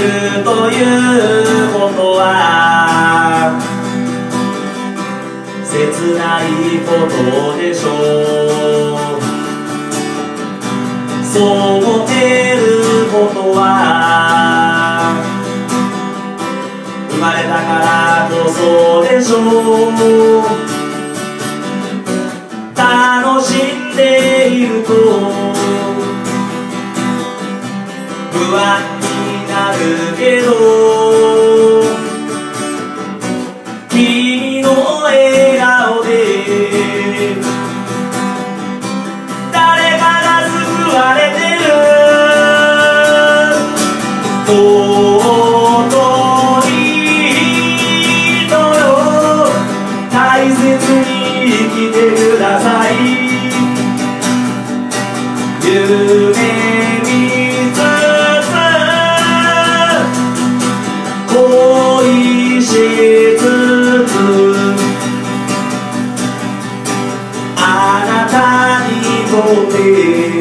るということは切ないことでしょう。そう思えることは生まれたからこそでしょう。楽しんでいると不安になるけど、君の笑顔で誰かが救われてる。尊い人よ、大切に生きてください。夢見つつ恋しつつあなたにとって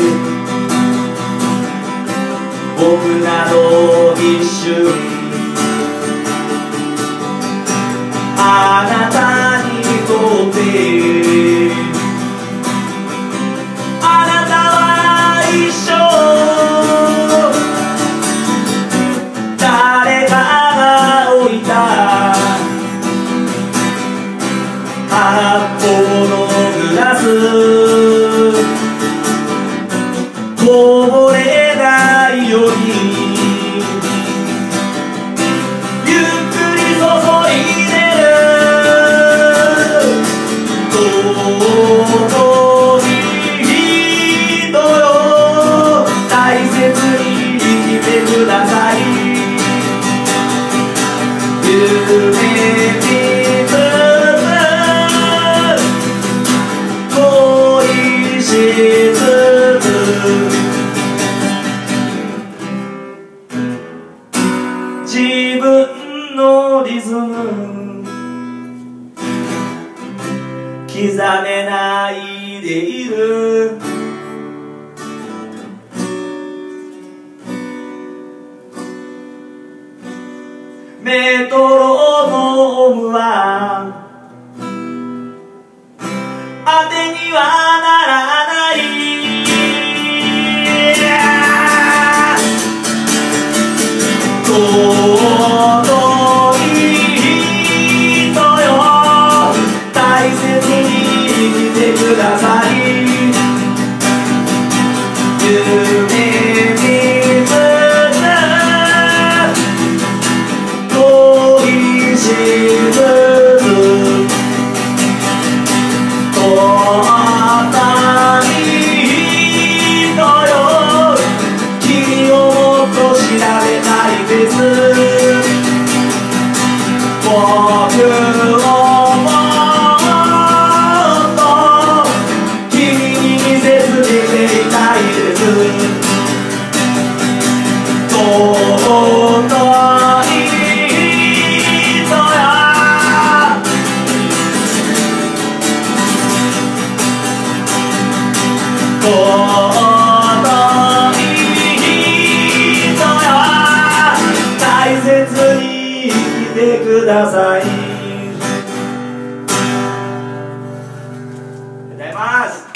僕など一瞬あなたにとってあなたは一生誰かが置いた発泡のグラスこぼれないようにゆっくり注いでる。尊い人よ、大切に生きてください。夢見つつ恋しつつ自分のリズム刻めないでいる。メトロノームは当てにはならない。尊い人よ、大切に生きてください。夢見つつ恋しつつ尊い人よ、君をもっと調べたいです。僕をもっと君に見せつけていたいです。尊い人や尊い人や大切に生きてください。ありがとうございます。